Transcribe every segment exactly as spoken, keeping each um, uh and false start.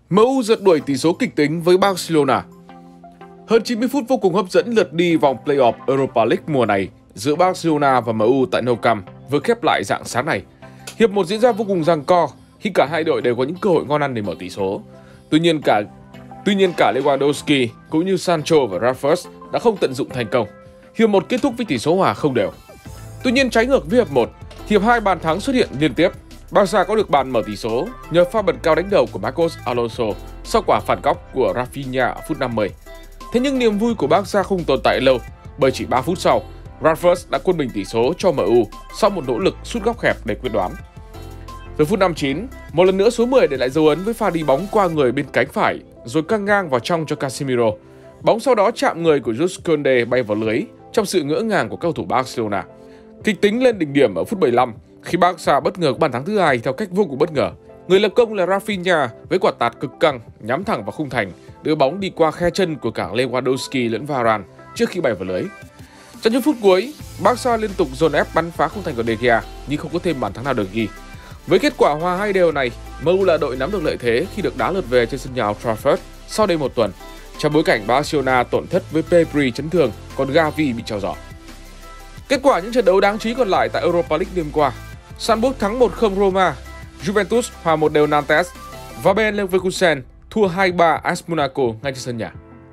em u rượt đuổi tỷ số kịch tính với Barcelona. Hơn chín mươi phút vô cùng hấp dẫn lượt đi vòng play-off Europa League mùa này giữa Barcelona và em u tại Nou Camp vừa khép lại rạng sáng này. Hiệp một diễn ra vô cùng giằng co khi cả hai đội đều có những cơ hội ngon ăn để mở tỷ số. Tuy nhiên cả tuy nhiên cả Lewandowski cũng như Sancho và Rashford đã không tận dụng thành công. Hiệp một kết thúc với tỷ số hòa không đều. Tuy nhiên trái ngược với hiệp một, hiệp hai bàn thắng xuất hiện liên tiếp. Barca có được bàn mở tỷ số nhờ pha bật cao đánh đầu của Marcos Alonso sau quả phạt góc của Rafinha ở phút năm mươi. Thế nhưng niềm vui của Barca không tồn tại lâu, bởi chỉ ba phút sau, Rashford đã quân bình tỷ số cho em u sau một nỗ lực sút góc hẹp để quyết đoán. Từ phút năm mươi chín, một lần nữa số mười để lại dấu ấn với pha đi bóng qua người bên cánh phải rồi căng ngang vào trong cho Casemiro. Bóng sau đó chạm người của Jules Koundé bay vào lưới trong sự ngỡ ngàng của cầu thủ Barcelona. Kịch tính lên đỉnh điểm ở phút bảy mươi lăm khi Barca bất ngờ có bàn thắng thứ hai theo cách vô cùng bất ngờ. Người lập công là Rafinha với quả tạt cực căng nhắm thẳng vào khung thành, đưa bóng đi qua khe chân của cả Lewandowski lẫn Varane trước khi bay vào lưới. Trong những phút cuối, Barca liên tục dồn ép bắn phá khung thành của De Gea nhưng không có thêm bàn thắng nào được ghi. Với kết quả hòa hai đều này, em u là đội nắm được lợi thế khi được đá lượt về trên sân nhà Old Trafford sau đây một tuần, trong bối cảnh Barcelona tổn thất với Pedri chấn thương, còn Gavi bị treo giò. Kết quả những trận đấu đáng chú ý còn lại tại Europa League đêm qua: Salzburg thắng một không Roma, Juventus hòa một đều Nantes và Bayer Leverkusen thua hai ba a ét Monaco ngay trên sân nhà.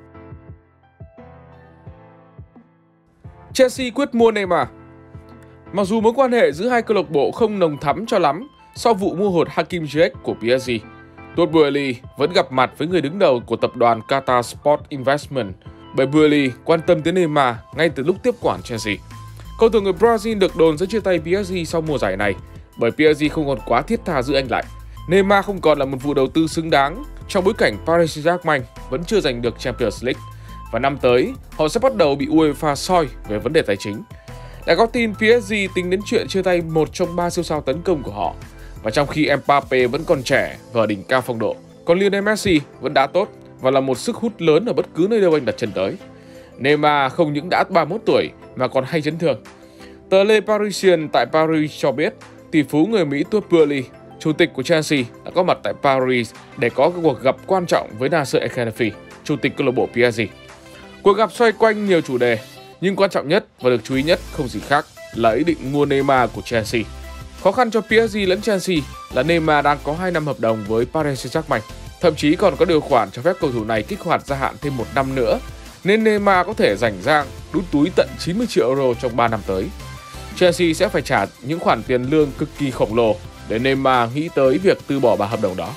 Chelsea quyết mua Neymar. Mặc dù mối quan hệ giữa hai câu lạc bộ không nồng thắm cho lắm sau vụ mua hột Hakim Ziyech của pê ét giê, Todd Boehly vẫn gặp mặt với người đứng đầu của tập đoàn Qatar Sport Investment, bởi Boehly quan tâm tới Neymar ngay từ lúc tiếp quản Chelsea. Cầu thủ người Brazil được đồn sẽ chia tay pê ét giê sau mùa giải này bởi pê ét giê không còn quá thiết tha giữ anh lại. Neymar không còn là một vụ đầu tư xứng đáng trong bối cảnh Paris Saint-Germain vẫn chưa giành được Champions League và năm tới họ sẽ bắt đầu bị UEFA soi về vấn đề tài chính. Đã có tin pê ét giê tính đến chuyện chia tay một trong ba siêu sao tấn công của họ, và trong khi Mbappe vẫn còn trẻ và ở đỉnh cao phong độ, còn Lionel Messi vẫn đá tốt và là một sức hút lớn ở bất cứ nơi đâu anh đặt chân tới. Neymar không những đã ba mươi mốt tuổi mà còn hay chấn thương. Tờ Le Parisien tại Paris cho biết tỷ phú người Mỹ Todd Boehly, chủ tịch của Chelsea, đã có mặt tại Paris để có cuộc gặp quan trọng với Nasser El-Khelaifi, chủ tịch câu lạc bộ pê ét giê. Cuộc gặp xoay quanh nhiều chủ đề, nhưng quan trọng nhất và được chú ý nhất không gì khác là ý định mua Neymar của Chelsea. Khó khăn cho pê ét giê lẫn Chelsea là Neymar đang có hai năm hợp đồng với Paris Saint-Germain, thậm chí còn có điều khoản cho phép cầu thủ này kích hoạt gia hạn thêm một năm nữa, nên Neymar có thể rảnh rang đút túi tận chín mươi triệu euro trong ba năm tới. Chelsea sẽ phải trả những khoản tiền lương cực kỳ khổng lồ để Neymar nghĩ tới việc từ bỏ bản hợp đồng đó.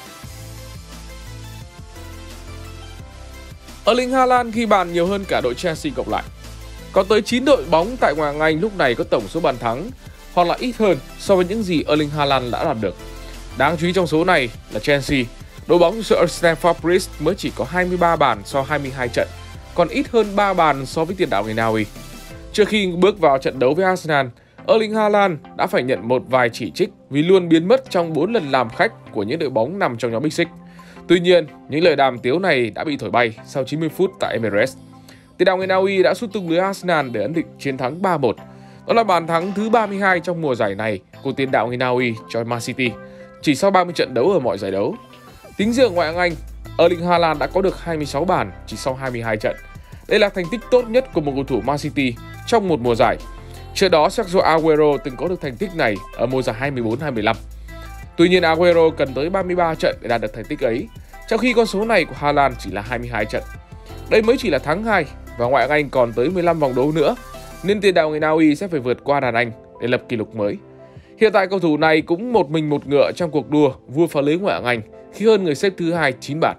Erling Haaland ghi bàn nhiều hơn cả đội Chelsea cộng lại. Có tới chín đội bóng tại Ngoại hạng Anh lúc này có tổng số bàn thắng hoặc là ít hơn so với những gì Erling Haaland đã làm được. Đáng chú ý trong số này là Chelsea, đội bóng của Sir Stamford Bridge mới chỉ có hai mươi ba bàn sau hai mươi hai trận, còn ít hơn ba bàn so với tiền đạo người Na Uy. Trước khi bước vào trận đấu với Arsenal, Erling Haaland đã phải nhận một vài chỉ trích vì luôn biến mất trong bốn lần làm khách của những đội bóng nằm trong nhóm Big Six. Tuy nhiên, những lời đàm tiếu này đã bị thổi bay sau chín mươi phút tại Emirates. Tiền đạo người Na Uy đã sút tung lưới Arsenal để ấn định chiến thắng ba một. Đó là bàn thắng thứ ba mươi hai trong mùa giải này của tiền đạo người Na Uy cho Man City, chỉ sau ba mươi trận đấu ở mọi giải đấu. Tính riêng Ngoại hạng Anh, Erling Haaland đã có được hai mươi sáu bàn chỉ sau hai mươi hai trận. Đây là thành tích tốt nhất của một cầu thủ Man City trong một mùa giải. Trước đó, Sergio Aguero từng có được thành tích này ở mùa giải hai mươi bốn hai mươi lăm. Tuy nhiên, Aguero cần tới ba mươi ba trận để đạt được thành tích ấy, trong khi con số này của Haaland chỉ là hai mươi hai trận. Đây mới chỉ là tháng hai và Ngoại hạng Anh còn tới mười lăm vòng đấu nữa, nên tiền đạo người Na Uy sẽ phải vượt qua đàn Anh để lập kỷ lục mới. Hiện tại cầu thủ này cũng một mình một ngựa trong cuộc đua vua phá lưới Ngoại hạng Anh khi hơn người xếp thứ hai chín bàn.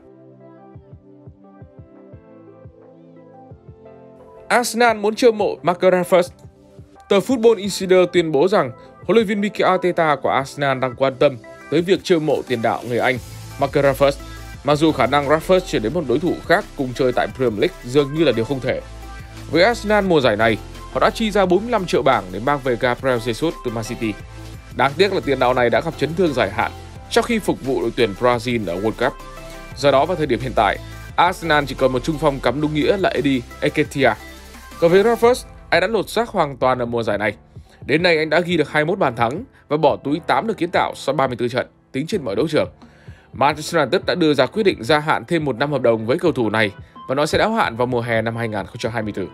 Arsenal muốn chiêu mộ Marcus Rashford. Tờ Football Insider tuyên bố rằng huấn luyện viên Mikel Arteta của Arsenal đang quan tâm tới việc chiêu mộ tiền đạo người Anh Marcus Rashford, mặc dù khả năng Rashford chuyển đến một đối thủ khác cùng chơi tại Premier League dường như là điều không thể. Với Arsenal mùa giải này, họ đã chi ra bốn mươi lăm triệu bảng để mang về Gabriel Jesus từ Man City. Đáng tiếc là tiền đạo này đã gặp chấn thương dài hạn trong khi phục vụ đội tuyển Brazil ở World Cup. Do đó vào thời điểm hiện tại, Arsenal chỉ còn một trung phong cắm đúng nghĩa là Eddie Nketiah. Còn với Rashford, anh đã lột xác hoàn toàn ở mùa giải này. Đến nay anh đã ghi được hai mươi mốt bàn thắng và bỏ túi tám được kiến tạo sau ba mươi tư trận tính trên mọi đấu trường. Manchester United đã đưa ra quyết định gia hạn thêm một năm hợp đồng với cầu thủ này và nó sẽ đáo hạn vào mùa hè năm hai nghìn không trăm hai mươi tư.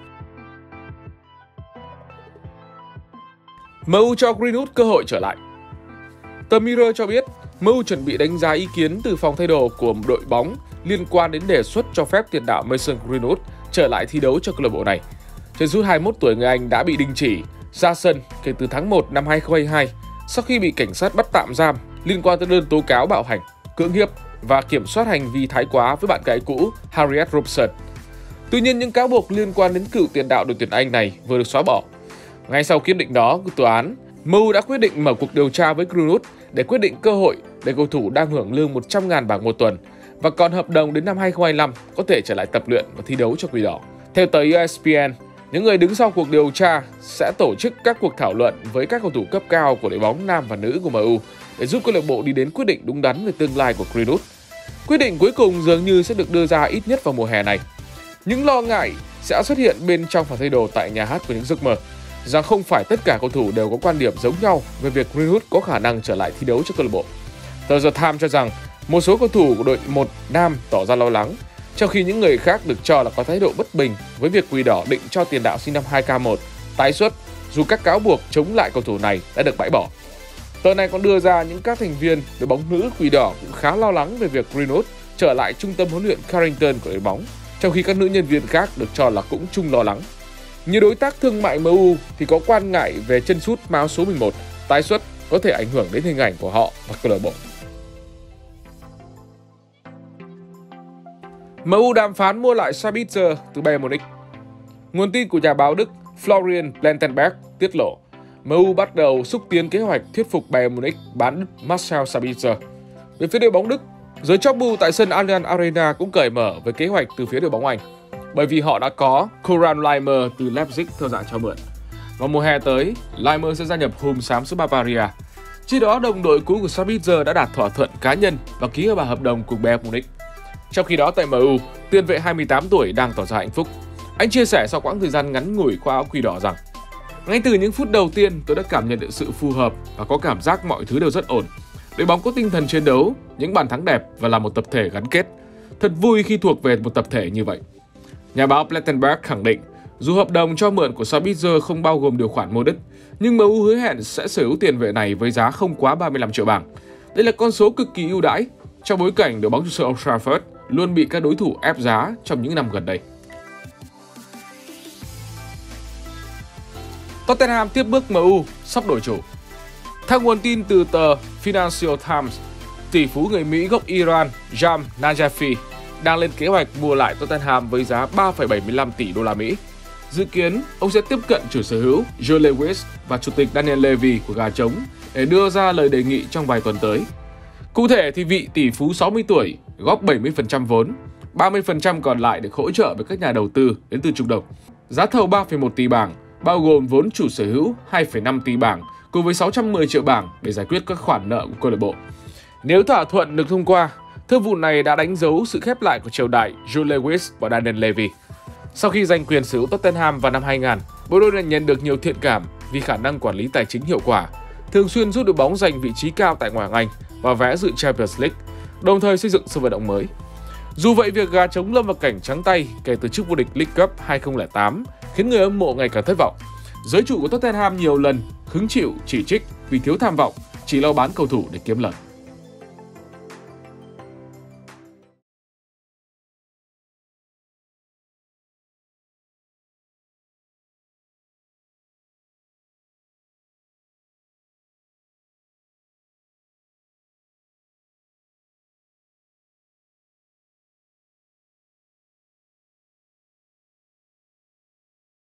em u cho Greenwood cơ hội trở lại. Tờ Mirror cho biết em u chuẩn bị đánh giá ý kiến từ phòng thay đồ của đội bóng liên quan đến đề xuất cho phép tiền đạo Mason Greenwood trở lại thi đấu cho câu lạc bộ này. Chân sút hai mươi mốt tuổi người Anh đã bị đình chỉ ra sân kể từ tháng một năm hai nghìn không trăm hai mươi hai sau khi bị cảnh sát bắt tạm giam liên quan tới đơn tố cáo bạo hành, cưỡng hiếp và kiểm soát hành vi thái quá với bạn gái cũ Harriet Robson. Tuy nhiên, những cáo buộc liên quan đến cựu tiền đạo đội tuyển Anh này vừa được xóa bỏ. Ngay sau quyết định đó của tòa án, em u đã quyết định mở cuộc điều tra với Greenwood để quyết định cơ hội để cầu thủ đang hưởng lương một trăm nghìn bảng một tuần và còn hợp đồng đến năm hai nghìn không trăm hai mươi lăm có thể trở lại tập luyện và thi đấu cho Quỷ Đỏ. Theo tờ E S P N, những người đứng sau cuộc điều tra sẽ tổ chức các cuộc thảo luận với các cầu thủ cấp cao của đội bóng nam và nữ của em u để giúp câu lạc bộ đi đến quyết định đúng đắn về tương lai của Greenwood. Quyết định cuối cùng dường như sẽ được đưa ra ít nhất vào mùa hè này. Những lo ngại sẽ xuất hiện bên trong phòng thay đồ tại nhà hát của những giấc mơ rằng không phải tất cả cầu thủ đều có quan điểm giống nhau về việc Greenwood có khả năng trở lại thi đấu cho câu lạc bộ. Tờ The Times cho rằng một số cầu thủ của đội một nam tỏ ra lo lắng, trong khi những người khác được cho là có thái độ bất bình với việc Quỷ Đỏ định cho tiền đạo sinh năm hai K một tái xuất dù các cáo buộc chống lại cầu thủ này đã được bãi bỏ. Tờ này còn đưa ra những các thành viên đội bóng nữ Quỷ Đỏ cũng khá lo lắng về việc Greenwood trở lại trung tâm huấn luyện Carrington của đội bóng, trong khi các nữ nhân viên khác được cho là cũng chung lo lắng. Nhiều đối tác thương mại em u thì có quan ngại về chân sút áo số mười một tái xuất có thể ảnh hưởng đến hình ảnh của họ và câu lạc bộ. em u đàm phán mua lại Sabitzer từ Bayern Munich. Nguồn tin của nhà báo Đức Florian Plettenberg tiết lộ em u bắt đầu xúc tiến kế hoạch thuyết phục Bayern Munich bán Marcel Sabitzer. Về phía đội bóng Đức, giới chóp bu tại sân Allianz Arena cũng cởi mở với kế hoạch từ phía đội bóng Anh, bởi vì họ đã có Koran Laimer từ Leipzig theo dạng cho mượn. Vào mùa hè tới, Laimer sẽ gia nhập Hùm xám xứ Bavaria. Trước đó, đồng đội cũ của Sabitzer đã đạt thỏa thuận cá nhân và ký ở bản hợp đồng cùng Bayern Munich. Trong khi đó tại em u, tiền vệ hai mươi tám tuổi đang tỏ ra hạnh phúc. Anh chia sẻ sau quãng thời gian ngắn ngủi qua áo Quỷ Đỏ rằng: ngay từ những phút đầu tiên, tôi đã cảm nhận được sự phù hợp và có cảm giác mọi thứ đều rất ổn. Đội bóng có tinh thần chiến đấu, những bàn thắng đẹp và là một tập thể gắn kết. Thật vui khi thuộc về một tập thể như vậy. Nhà báo Plettenberg khẳng định, dù hợp đồng cho mượn của Sabitzer không bao gồm điều khoản mua đứt, nhưng em u hứa hẹn sẽ sở hữu tiền vệ này với giá không quá ba mươi lăm triệu bảng. Đây là con số cực kỳ ưu đãi trong bối cảnh đội bóng trụ sở Old Trafford luôn bị các đối thủ ép giá trong những năm gần đây. Tottenham tiếp bước em u sắp đổi chủ. Theo nguồn tin từ tờ Financial Times, tỷ phú người Mỹ gốc Iran Jam Najafi đang lên kế hoạch mua lại Tottenham với giá ba phẩy bảy mươi lăm tỷ đô la Mỹ. Dự kiến, ông sẽ tiếp cận chủ sở hữu Joe Lewis và chủ tịch Daniel Levy của gà trống để đưa ra lời đề nghị trong vài tuần tới. Cụ thể thì vị tỷ phú sáu mươi tuổi góp bảy mươi phần trăm vốn, ba mươi phần trăm còn lại được hỗ trợ bởi các nhà đầu tư đến từ Trung Đông. Giá thầu ba phẩy một tỷ bảng, bao gồm vốn chủ sở hữu hai phẩy năm tỷ bảng cùng với sáu trăm mười triệu bảng để giải quyết các khoản nợ của câu lạc bộ. Nếu thỏa thuận được thông qua, thương vụ này đã đánh dấu sự khép lại của triều đại Joe Lewis và Daniel Levy. Sau khi giành quyền sở hữu Tottenham vào năm hai nghìn, bộ đôi này nhận được nhiều thiện cảm vì khả năng quản lý tài chính hiệu quả, thường xuyên giúp đội bóng giành vị trí cao tại Ngoại hạng Anh và vé dự Champions League, đồng thời xây dựng sân vận động mới. Dù vậy, việc gà trống lâm vào cảnh trắng tay kể từ chức vô địch League Cup hai không không tám khiến người hâm mộ ngày càng thất vọng. Giới chủ của Tottenham nhiều lần hứng chịu chỉ trích vì thiếu tham vọng, chỉ lo bán cầu thủ để kiếm lời.